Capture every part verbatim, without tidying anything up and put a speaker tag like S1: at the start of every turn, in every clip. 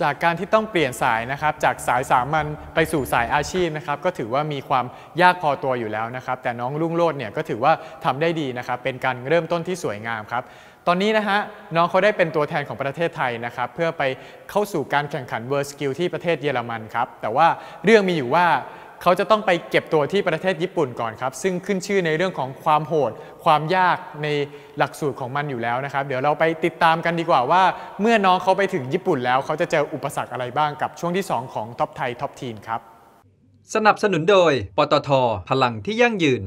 S1: จากการที่ต้องเปลี่ยนสายนะครับจากสายสามัญไปสู่สายอาชีพนะครับก็ถือว่ามีความยากพอตัวอยู่แล้วนะครับแต่น้องรุ่งโรจน์เนี่ยก็ถือว่าทำได้ดีนะครับเป็นการเริ่มต้นที่สวยงามครับตอนนี้นะฮะน้องเขาได้เป็นตัวแทนของประเทศไทยนะครับเพื่อไปเข้าสู่การแข่งขัน World Skill ที่ประเทศเยอรมันครับแต่ว่าเรื่องมีอยู่ว่าเขาจะต้องไปเก็บตัวที่ประเทศญี่ปุ่นก่อนครับซึ่งขึ้นชื่อในเรื่องของความโหดความยากในหลักสูตรของมันอยู่แล้วนะครับเดี๋ยวเราไปติดตามกันดีกว่าว่าเมื่อน้องเขาไปถึงญี่ปุ่นแล้วเขาจะเจออุปสรรคอะไรบ้างกับช่วงที่สองของท็อปไทยท็อปทีนครับ
S2: สนับสนุนโดยปตท.พลังที่ยั่งยืน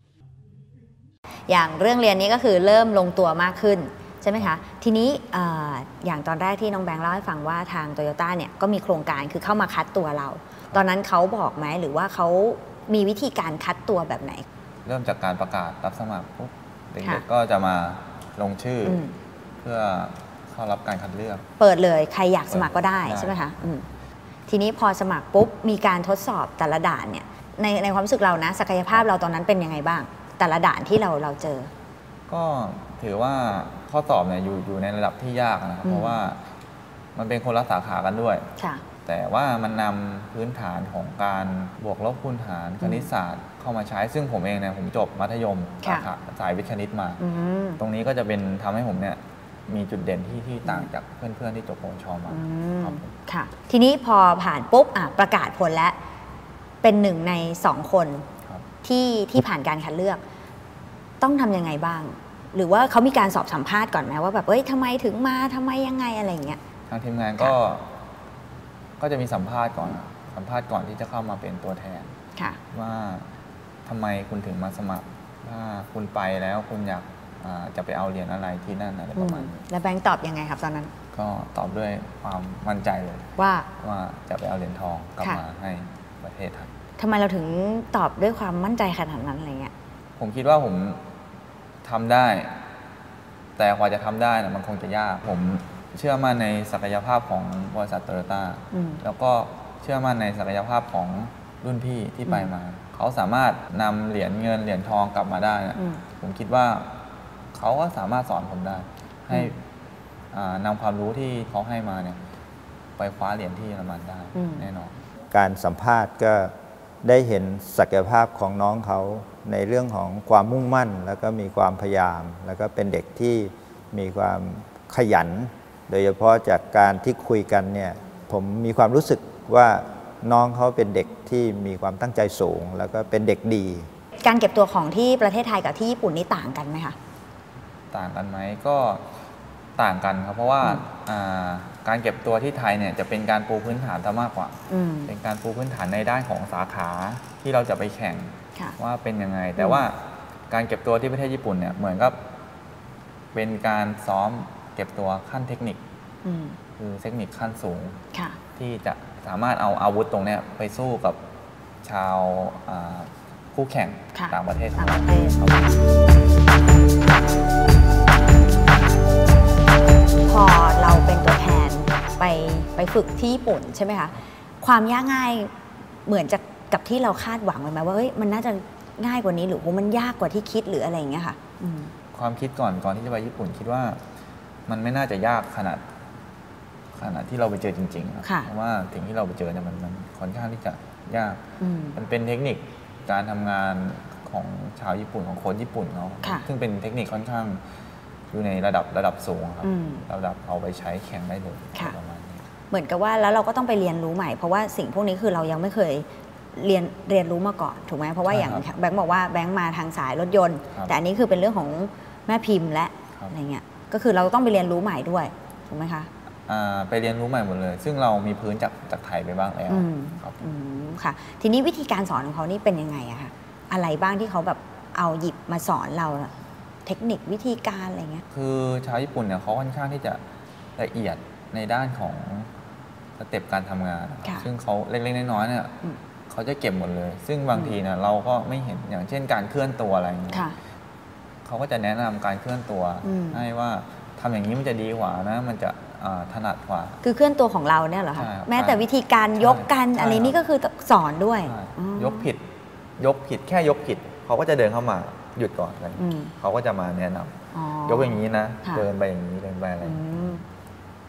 S3: อย่างเรื่องเรียนนี้ก็คือเริ่มลงตัวมากขึ้นใช่ไหมคะทีนี้ อ, อย่างตอนแรกที่น้องแบงค์เล่าให้ฟังว่าทางโตโยต้าเนี่ยก็มีโครงการคือเข้ามาคัดตัวเราตอนนั้นเขาบอกไหมหรือว่าเขามีวิธีการคัดตัวแบบไหน
S4: เริ่มจากการประกาศรับสมัครปุ๊บเด็กๆก็จะมาลงชื่อเพื่อเข้ารับการคัดเลือก
S3: เปิดเลยใครอยากสมัครก็ได้ใช่ไหมคะทีนี้พอสมัครปุ๊บมีการทดสอบแต่ละด่านเนี่ยในในความรู้สึกเรานะศักยภาพเราตอนนั้นเป็นยังไงบ้างแต่ละด่านที่เราเราเจอ
S4: ก็ถือว่าข้อสอบเนี่ยอยู่อยู่ในระดับที่ยากนะครับเพราะว่ามันเป็นคนละสาขากันด้วยแต่ว่ามันนำพื้นฐานของการบวกลบคูณหารคณิตศาสตร์เข้ามาใช้ซึ่งผมเองเนี่ยผมจบมัธยมสาขาสายวิทย์คณิตมาตรงนี้ก็จะเป็นทำให้ผมเนี่ยมีจุดเด่นที่ที่ต่างจากเพื่อนๆที่จบปวชมาครับ
S3: ค่ะทีนี้พอผ่านปุ๊บประกาศผลแล้วเป็นหนึ่งในสองคนที่ที่ผ่านการคัดเลือกต้องทำยังไงบ้างหรือว่าเขามีการสอบสัมภาษณ์ก่อนไหมว่าแบบเอ้ยทำไมถึงมาทำไมยังไงอะไรเงี้ย
S4: ทางทีมงานก็ก็จะมีสัมภาษณ์ก่อนสัมภาษณ์ก่อนที่จะเข้ามาเป็นตัวแทนว่าทำไมคุณถึงมาสมัครถ้าคุณไปแล้วคุณอยากจะไปเอาเหรียญอะไรที่นั่นอะไรประมาณนี้
S3: แล้วแบงค์ตอบยังไงครับตอนนั้น
S4: ก็ตอบด้วยความมั่นใจเลย
S3: ว่า
S4: ว่าจะไปเอาเหรียญทองกลับมาให้ประเทศไทย
S3: ทำไมเราถึงตอบด้วยความมั่นใจขนาดนั้นอะไรเงี้ย
S4: ผมคิดว่าผมทำได้แต่กว่าจะทำได้นะมันคงจะยากผมเชื่อมั่นในศักยภาพของบริษัทโตโยต้าแล้วก็เชื่อมั่นในศักยภาพของรุ่นพี่ที่ไปมาเขาสามารถนำเหรียญเงินเหรียญทองกลับมาได้นะผมคิดว่าเขาก็สามารถสอนผมได้ให้นำความรู้ที่เขาให้มาเนี่ยไปคว้าเหรียญที่เยอรมันได้แน่นอน
S5: การสัมภาษณ์ก็ได้เห็นศักยภาพของน้องเขาในเรื่องของความมุ่งมั่นแล้วก็มีความพยายามแล้วก็เป็นเด็กที่มีความขยันโดยเฉพาะจากการที่คุยกันเนี่ยผมมีความรู้สึกว่าน้องเขาเป็นเด็กที่มีความตั้งใจสูงแล้วก็เป็นเด็กดี
S3: การเก็บตัวของที่ประเทศไทยกับที่ญี่ปุ่นนี่ต่างกันไหมคะ
S4: ต่างกันไหมก็ต่างกันครับเพราะว่าการเก็บตัวที่ไทยเนี่ยจะเป็นการปูพื้นฐานซะมากกว่าเป็นการปูพื้นฐานในด้านของสาขาที่เราจะไปแข่งว่าเป็นยังไงแต่ว่าการเก็บตัวที่ประเทศญี่ปุ่นเนี่ยเหมือนกับเป็นการซ้อมเก็บตัวขั้นเทคนิคคือเทคนิคขั้นสูงที่จะสามารถเอาอาวุธตรงนี้ไปสู้กับชาวคู่แข่งต่างประเทศของเรา
S3: พอเราเป็นตัวแทนไปไปฝึกที่ญี่ปุ่นใช่ไหมคะความยากง่ายเหมือนจะกับที่เราคาดหวังไว้ไหมว่าเฮ้ยมันน่าจะง่ายกว่านี้หรือว่ามันยากกว่าที่คิดหรืออะไรอย่างเงี้ยค่ะ
S4: ความคิดก่อนก่อนที่จะไปญี่ปุ่นคิดว่ามันไม่น่าจะยากขนาดขนาดที่เราไปเจอจริงๆเพราะว่าสิ่งที่เราไปเจอเนี่ยมันมันค่อนข้างที่จะยากมันเป็นเทคนิคการทำงานของชาวญี่ปุ่นของคนญี่ปุ่นเขาซึ่งเป็นเทคนิคค่อนข้างอยู่ในระดับระดับสูงครับระดับเอาไปใช้แข่งได้เลยประมาณนี้
S3: เหมือนกับว่าแล้วเราก็ต้องไปเรียนรู้ใหม่เพราะว่าสิ่งพวกนี้คือเรายังไม่เคยเรียนเรียนรู้มาก่อนถูกไหมเพราะว่าอย่างแบงค์บอกว่าแบงค์มาทางสายรถยนต์แต่อันนี้คือเป็นเรื่องของแม่พิมพ์และอะไรเงี้ยก็คือเราต้องไปเรียนรู้ใหม่ด้วยถูกไหมคะ
S4: ไปเรียนรู้ใหม่หมดเลยซึ่งเรามีพื้นจากจากไทยไปบ้างแล้วครับ
S3: ค่ะทีนี้วิธีการสอนของเขานี่เป็นยังไงอะคะอะไรบ้างที่เขาแบบเอาหยิบมาสอนเราเทคนิควิธีการอะไรเงี้ย
S4: คือชาวญี่ปุ่นเนี่ยเขาค่อนข้างที่จะละเอียดในด้านของสเต็ปการทำงานซึ่งเขาเล็กๆน้อยๆเนี่ยเขาจะเก็บหมดเลยซึ่งบางทีเนี่ยเราก็ไม่เห็นอย่างเช่นการเคลื่อนตัวอะไรอย่างเงี้ยเขาก็จะแนะนำการเคลื่อนตัวให้ว่าทำอย่างนี้มันจะดีกว่านะมันจะถนัดกว่า
S3: คือเคลื่อนตัวของเราเนี่ยเหรอคะแม้แต่วิธีการยกกันอะไรนี่ก็คือสอนด้วย
S4: ยกผิดยกผิดแค่ยกผิดเขาก็จะเดินเข้ามาหยุดก่อนอะไรเขาก็จะมาแนะนำยกอย่างนี้นะเดินไปอย่างนี้เดินไปอะไร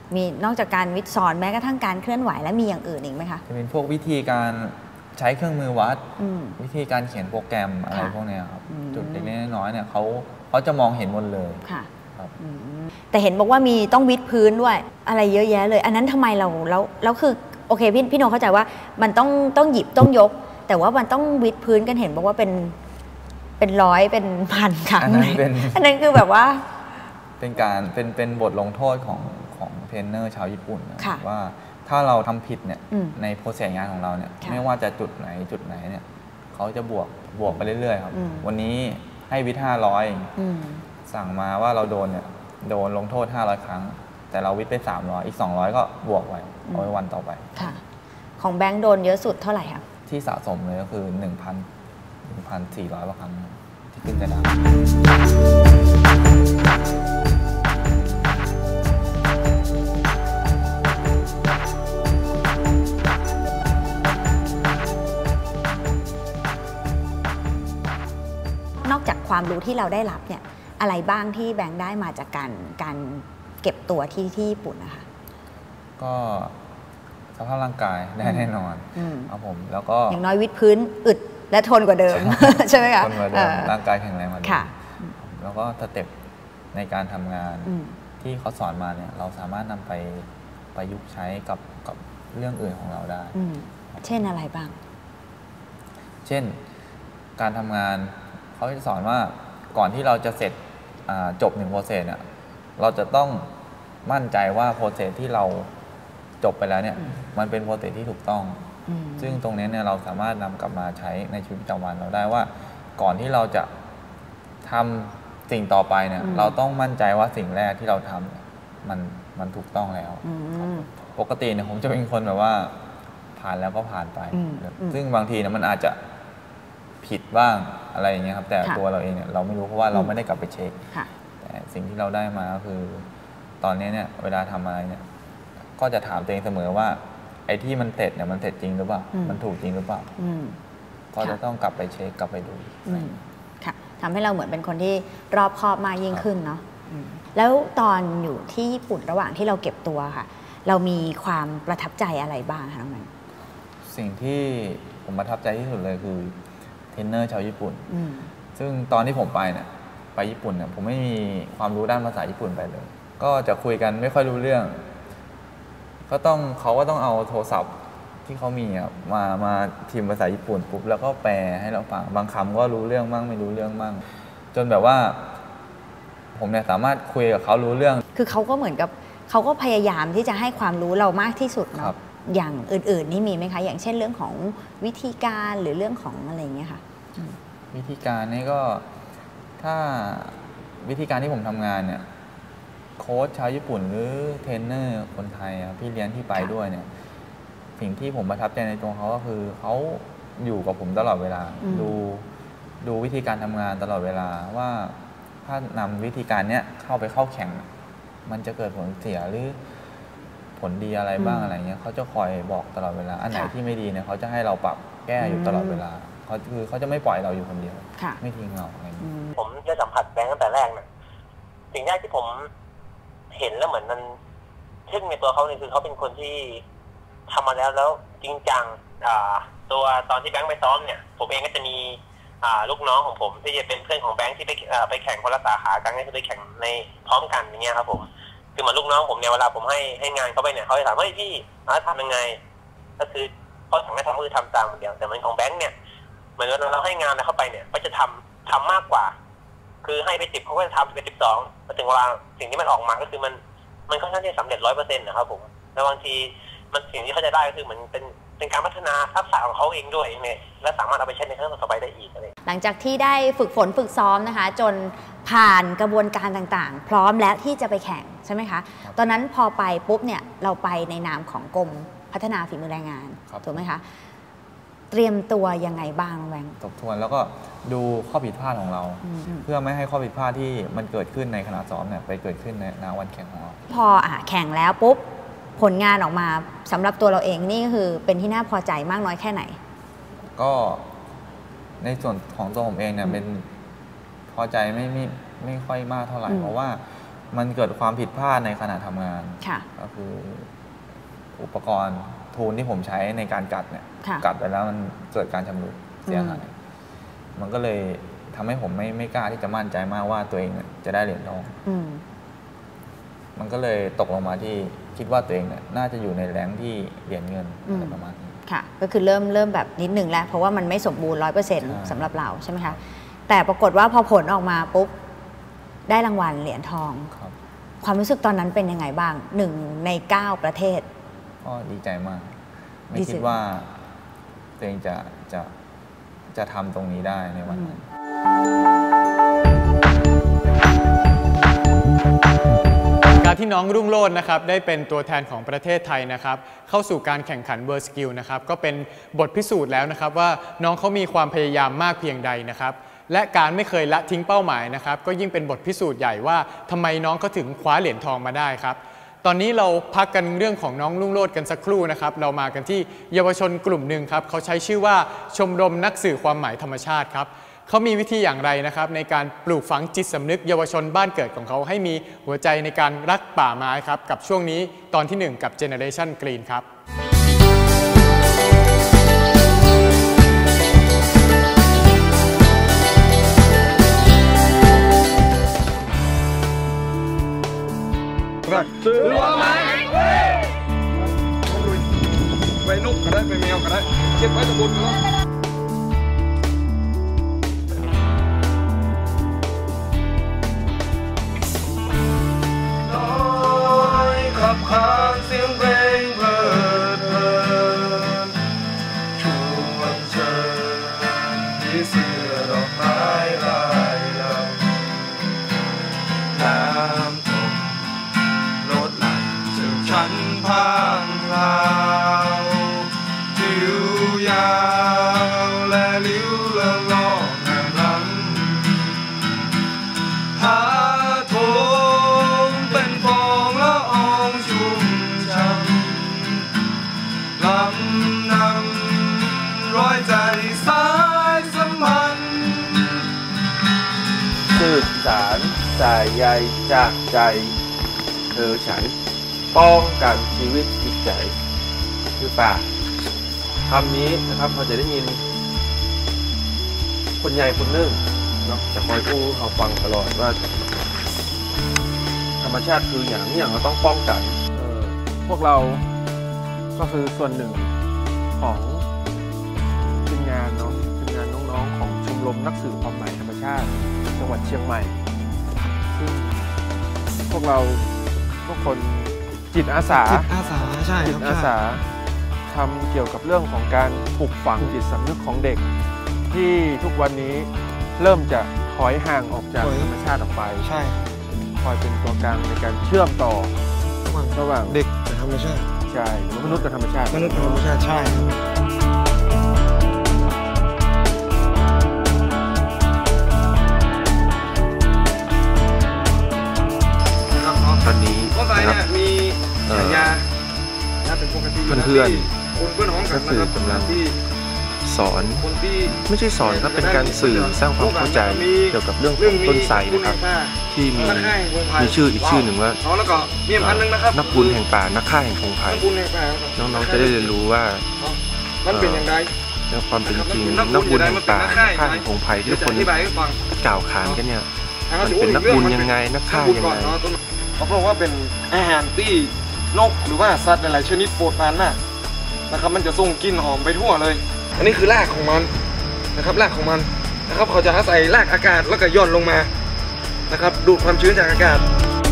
S3: มีนอกจากการวิทย์สอนแม้กระทั่งการเคลื่อนไหวและมีอย่างอื่นอีกไหมคะ
S4: จะเป็นพวกวิธีการใช้เครื่องมือวัดวิธีการเขียนโปรแกรมอะไรพวกนี้ครับจุดเล็กๆน้อยๆเนี่ยเขาเขาจะมองเห็นหมดเลย
S3: ค่ะแต่เห็นบอกว่ามีต้องวิดพื้นด้วยอะไรเยอะแยะเลยอันนั้นทำไมเราแล้วแล้วคือโอเคพี่พี่โนเข้าใจว่ามันต้องต้องหยิบต้องยกแต่ว่ามันต้องวิดพื้นกันเห็นบอกว่าเป็นเป็นร้อยเป็นพันครั้งอันนั้นเป็นอันนั้นคือแบบว่า
S4: เป็นการเป็นเป็นบทลงโทษของของเทรนเนอร์ชาวญี่ปุ่นว่าถ้าเราทำผิดเนี่ยในโปรเซสงานของเราเนี่ยไม่ว่าจะจุดไหนจุดไหนเนี่ยเขาจะบวกบวกไปเรื่อยๆครับวันนี้ให้วิทย์ห้าร้อยสั่งมาว่าเราโดนเนี่ยโดนลงโทษห้าร้อยครั้งแต่เราวิทย์ไปสามร้อยอีกสองร้อยก็บวกไว้เอาไว้วันต่อไป
S3: ค่ะของแบงค์โดนเยอะสุดเท่าไหร่ครับ
S4: ที่สะสมเลยก็คือ หนึ่งพัน หนึ่งพันสี่ร้อย กว่าครั้งที่ขึ้นกระดาษ
S3: นอกจากความรู้ที่เราได้รับเนี่ยอะไรบ้างที่แบงค์ได้มาจากการการเก็บตัวที่ที่ญี่ปุ่นนะคะ
S4: ก็สภาพร่างกายได้แน่นอนครับผมแล้วก็
S3: อย่างน้อยวิดพื้นอึดและทนกว่าเดิมใช่ไหมคะ
S4: ทนกว่าเดิมร่างกายแข็งแรงกว่าเดิมแล้วก็สเต็ปในการทำงานที่เขาสอนมาเนี่ยเราสามารถนำไปประยุกต์ใช้กับกับเรื่องอื่นของเราได้
S3: เช่นอะไรบ้าง
S4: เช่นการทำงานเขาจะสอนว่าก่อนที่เราจะเสร็จจบหนึ่งโปรเซสเนี่ยเราจะต้องมั่นใจว่าโปรเซสที่เราจบไปแล้วเนี่ยมันเป็นโปรเซสที่ถูกต้องซึ่งตรงนี้เนี่ยเราสามารถนำกลับมาใช้ในชีวิตประจำวันเราได้ว่าก่อนที่เราจะทำสิ่งต่อไปเนี่ยเราต้องมั่นใจว่าสิ่งแรกที่เราทำมันมันถูกต้องแล้วปกติเนี่ยผมจะเป็นคนแบบว่าผ่านแล้วก็ผ่านไปซึ่งบางทีเนี่ยมันอาจจะผิดบ้างอะไรอย่างเงี้ยครับแต่ตัวเราเองเนี่ยเราไม่รู้เพราะว่าเราไม่ได้กลับไปเช็คแต่สิ่งที่เราได้มาก็คือตอนนี้เนี่ยเวลาทำอะไรเนี่ยก็จะถามตัวเองเสมอว่าไอ้ที่มันเสร็จเนี่ยมันเสร็จจริงหรือเปล่ามันถูกจริงหรือเปล่าก็จะต้องกลับไปเช็คกลับไปดู
S3: ค่ะทำให้เราเหมือนเป็นคนที่รอบคอบมากยิ่งขึ้นเนาะแล้วตอนอยู่ที่ญี่ปุ่นระหว่างที่เราเก็บตัวค่ะเรามีความประทับใจอะไรบ้างคะน้องแมน
S4: สิ่งที่ผมประทับใจที่สุดเลยคือเทรนเนอร์ชาวญี่ปุ่นซึ่งตอนที่ผมไปเนี่ยไปญี่ปุ่นเนี่ยผมไม่มีความรู้ด้านภาษาญี่ปุ่นไปเลยก็จะคุยกันไม่ค่อยรู้เรื่องก็ต้องเขาก็ต้องเอาโทรศัพท์ที่เขามีอ่ะมามาพิมพ์ภาษาญี่ปุ่นปุ๊บแล้วก็แปลให้เราฟังบางคำก็รู้เรื่องมั่งไม่รู้เรื่องมั่งจนแบบว่าผมเนี่ยสามารถคุยกับเขารู้เรื่อง
S3: คือเขาก็เหมือนกับเขาก็พยายามที่จะให้ความรู้เรามากที่สุดเนาะอย่างอื่นๆนี่มีไหมคะอย่างเช่นเรื่องของวิธีการหรือเรื่องของอะไรอย่างเงี้ยค่ะ
S4: วิธีการนี่ก็ถ้าวิธีการที่ผมทำงานเนี่ยโค้ชชาวญี่ปุ่นหรือเทรนเนอร์คนไทยพี่เลี้ยงที่ไปด้วยเนี่ยสิ่งที่ผมประทับใจในตัวเขาก็คือเขาอยู่กับผมตลอดเวลาดูดูวิธีการทำงานตลอดเวลาว่าถ้านำวิธีการเนี้ยเข้าไปเข้าแข่งมันจะเกิดผลเสียหรือผลดีอะไรบ้างอะไรเงี้ยเขาจะคอยบอกตลอดเวลาอันไหนที่ไม่ดีเนี่ยเขาจะให้เราปรับแก้อยู่ตลอดเวลาเขาคือเขาจะไม่ปล่อยเราอยู่คนเดียวไม่ทิ้งเราอะไรอย่างเงี้ย
S6: ผมได้สัมผัสแบงค์ตั้งแต่แรกเนี่ยสิ่งแรกที่ผมเห็นแล้วเหมือนมันทึ่งในตัวเขาเนี่ยคือเขาเป็นคนที่ทำมาแล้วแล้วจริงจังตัวตอนที่แบงค์ไปซ้อมเนี่ยผมเองก็จะมีลูกน้องของผมที่จะเป็นเพื่อนของแบงค์ที่ไปไปแข่งคนละสาขากันก็คือไปแข่งในพร้อมกันอย่างเงี้ยครับผมคือเหมือนลูกน้องผมเนี่ยเวลาผมให้ให้งานเขาไปเนี่ยเขาจะถามว่าพี่ทำยังไงก็คือเขาสั่งให้ทำคือทำตามอย่างเดียวแต่เหมือนของแบงค์เนี่ยเหมือนเราให้งานเข้าไปเนี่ยก็จะทำทำมากกว่าคือให้ไปสิบเขาก็จะทำไปสิบสองมาถึงเวลาสิ่งที่มันออกมาก็คือมันมันค่อนข้างที่จะสำเร็จร้อยเปอร์เซ็นต์นะครับผมแล้วบางทีมันสิ่งที่เขาจะได้ก็คือเหมือนเป็นเป็นการพัฒนาทักษะของเขาเองด้วยเนี่ยและสามารถเอาไปใช้ในครั้งต่อไปได้อีกอะไร
S3: หลังจากที่ได้ฝึกฝนฝึกซ้อมนะคะจนผ่านกระบวนการต่างๆพร้อมแล้วที่จะไปแข่งใช่ไหมคะตอนนั้นพอไปปุ๊บเนี่ยเราไปในนามของกรมพัฒนาฝีมือแรงงานถูกไหมคะเตรียมตัวยังไงบ้างแวง
S4: ทบทวนแล้วก็ดูข้อผิดพลาดของเราเพื่อไม่ให้ข้อผิดพลาดที่มันเกิดขึ้นในขณะซ้อมเนี่ยไปเกิดขึ้นในณวันแข่งของเรา
S3: พออ่ะแข่งแล้วปุ๊บผลงานออกมาสำหรับตัวเราเองนี่ก็คือเป็นที่น่าพอใจมากน้อยแค่ไหน
S4: ก็ในส่วนของตัวผมเองเนี่ยเป็นพอใจไม่ไม่ไม่ค่อยมากเท่าไหร่เพราะว่ามันเกิดความผิดพลาดในขณะทำงานก็คืออุปกรณ์ทูลที่ผมใช้ในการกัดเนี่ยกัดไปแล้วมันเกิดการชำรุดเสียหายมันก็เลยทำให้ผมไม่ไม่กล้าที่จะมั่นใจมากว่าตัวเองจะได้เหรียญทองมันก็เลยตกลงมาที่คิดว่าตัวเองเนี่ยน่าจะอยู่ในแรงที่เหรียญเงินอะไรประมาณนี้
S3: ค่ะก็คือเริ่มเริ่มแบบนิดหนึ่งแล้วเพราะว่ามันไม่สมบูรณ์ร้อยเปอร์เซ็นต์สำหรับเราใช่ไหมคะแต่ปรากฏว่าพอผลออกมาปุ๊บได้รางวัลเหรียญทองความรู้สึกตอนนั้นเป็นยังไงบ้างหนึ่งในเก้าประเทศ
S4: ก็ดีใจมากไม่คิดว่าตัวเองจะจะจะทำตรงนี้ได้ในวันนั้น
S1: การที่น้องรุ่งโรจน์นะครับได้เป็นตัวแทนของประเทศไทยนะครับเข้าสู่การแข่งขันเวิร์สกิลนะครับก็เป็นบทพิสูจน์แล้วนะครับว่าน้องเขามีความพยายามมากเพียงใดนะครับและการไม่เคยละทิ้งเป้าหมายนะครับก็ยิ่งเป็นบทพิสูจน์ใหญ่ว่าทำไมน้องเขาถึงคว้าเหรียญทองมาได้ครับตอนนี้เราพักกันเรื่องของน้องรุ่งโรจน์กันสักครู่นะครับเรามากันที่เยาวชนกลุ่มหนึ่งครับเขาใช้ชื่อว่าชมรมนักสื่อความหมายธรรมชาติครับเขามีวิธีอย่างไรนะครับในการปลูกฝังจิตสำนึกเยาวชนบ้านเกิดของเขาให้มีหัวใจในการรักป่าไม้ครับกับช่วงนี้ตอนที่หนึ่งกับ Generation Green ครับ
S7: ซื้อรั้วไม้ไปนกก็ได้ไปแมวก็ได้เก็บไว้ตะบุญก็ขับขานเสียงเพลงเพลิดเพลินชวนเชิญที่เสื้อดอกไม้ลายลำน้ำตกรถหลั่นถึงชั้นพางพลาวทิวยาวและลิ้วเลื่องล่องแห่งลำหาโถมเป็นฟองละอองชุ่มช่ำลำนำร้อยใจสายสัมพันธ์สืบสารสายใยจากใจเธอฉันป้องกันชีวิตจิตใจคือป่าคำนี้นะครับเราจะได้ยินคนใหญ่คนหนึ่งเนาะจะคอยพูดเขาฟังตลอดว่าธรรมชาติคืออย่างนี้อย่างเราต้องป้องกันพวกเราก็คือส่วนหนึ่งของทีมงานเนาะทีมงานน้องๆของชมรมนักสื่อความหมายธรรมชาติจังหวัดเชียงใหม่ซึ่งพวกเราทุกคนจิตอาสา
S8: จิตอาสาใช่
S7: จิตอาสาทำเกี่ยวกับเรื่องของการปลูกฝังจิตสำนึกของเด็กที่ทุกวันนี้เริ่มจะถอยห่างออกจากธรรมชาติออกไป
S8: ใช่
S7: คอยเป็นตัวกลางในการเชื่อมต่อระหว่าง
S8: เด็กกับธรรมชาติ
S7: ใช่มนุษย์กับธรรมชาติ
S8: มนุษย์กับธรรมชาติใช่
S7: ตอนนี้นะครับมียาเพื่อนๆก็คือกำลังสอนไม่ใช่สอนครับเป็นการสื่อสร้างความเข้าใจเกี่ยวกับเรื่องของต้นไทรนะครับที่มีมีชื่ออีกชื่อหนึ่งว่านักบุญแห่งป่านักฆ่าแห่งพงไผ่น้องๆจะได้เรียนรู้ว่ามันเป็นอย่างไรในความเป็นจริงนักบุญแห่งป่านักฆ่าแห่งพงไผ่ที่ทุกคนกล่าวขานกันเนี่ยมันเป็นนักบุญยังไงนักฆ่ายังไง
S8: เขาบอกว่าเป็นอาหารที่นกหรือว่าสัตว์หลายๆชนิดโปรดปรานมากนะครับมันจะส่งกลิ่นหอมไปทั่วเลยอันนี้คือรากของมันนะครับรากของมันนะครับเขาจะอาศัยรากอากาศแล้วก็ย่อนลงมานะครับดูดความชื้นจากอากาศ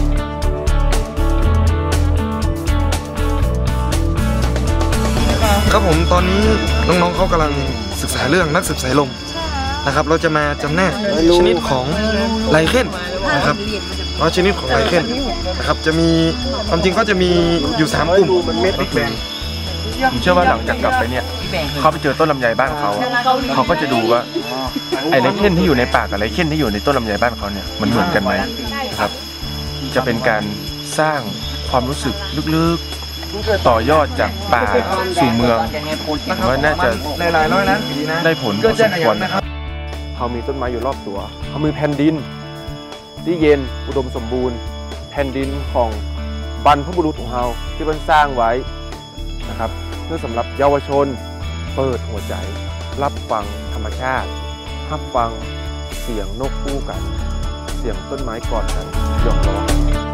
S8: ครับผมตอนนี้น้องๆเขากำลังศึกษาเรื่องนักสืบสายลมนะครับเราจะมาจำแนกชนิดของไลเคนนะครับร้อยชนิดของไลเคนนะครับจะมีความจริงก็จะมีอยู่สามกลุ่ม
S7: ผมเชื่อว่าหลังจากกลับไปเนี่ยเขาไปเจอต้นลำไยบ้านเขาเขาก็จะดูว่าไอ้ไลเคนที่อยู่ในป่ากับไลเคนที่อยู่ในต้นลำไยบ้านเขาเนี่ยมันเหมือนกันไหมนะครับจะเป็นการสร้างความรู้สึกลึกๆต่อยอดจากป่าสู่เมืองว่าน่าจะได้ผลพอสมควรเขามีต้นไม้อยู่รอบตัวเขามีแผ่นดินที่เย็นอุดมสมบูรณ์แผ่นดินของบรรพบุรุษของเราที่มันสร้างไว้นะครับเพื่อสำหรับเยาวชนเปิดหัวใจรับฟังธรรมชาติรับฟังเสียงนกคู่กันเสียงต้นไม้กอดกันหยอกล้อ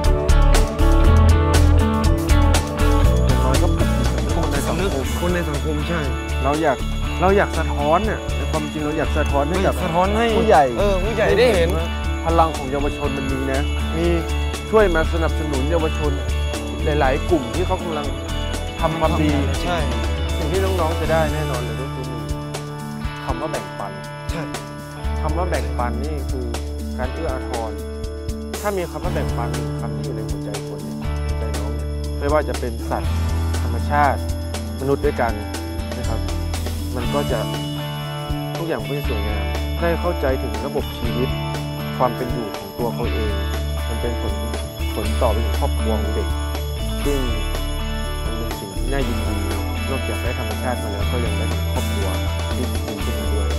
S7: อย่างน้อยก็ปลุกจิตสำนึกคนในสังคม
S8: คนในสังคมใช่
S7: เราอยากเราอยากสะท้อนเนี่ยในความจริงเราอยากสะท้อนให้กับ
S8: สะท้อนให้
S7: ผู้ใหญ่
S8: เออผู้ใหญ่ได้เห็น
S7: พลังของเยาวชนมันมีนะมีช่วยมาสนับสนุนเยาวชนหลายๆกลุ่มที่เขากำลังทำความดี
S8: ใช่
S7: สิ่งที่น้องๆจะได้แน่นอนเลยก็คือคำว่าแบ่งปัน
S8: ใช่
S7: คำว่าแบ่งปันนี่คือการเอื้ออาทรถ้ามีคำว่าแบ่งปันคำที่อยู่ในหัวใจคนหัวใจน้องเนี่ยไม่ว่าจะเป็นสัตว์ธรรมชาติมนุษย์ด้วยกันนะครับมันก็จะทุกอย่างก็จะสวยงามได้เข้าใจถึงระบบชีวิตความเป็นอยู่ของตัวเขาเองมันเป็นผลผลต่อไปถึงครอบครัวของเด็กซึ่งมันเป็นสิ่งที่น่ายินดีนอกจากได้ธรรมชาติมาแล้วก็ยังได้ครอบครัวที่ดีขึ้นมาด้วย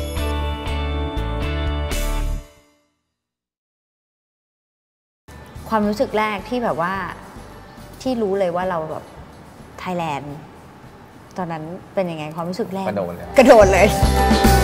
S3: ความรู้สึกแรกที่แบบว่าที่รู้เลยว่าเราแบบไทยแลนด์ตอนนั้นเป็นยังไงความรู้สึกแรก
S4: กระโดดเลย
S3: กระโดดเลย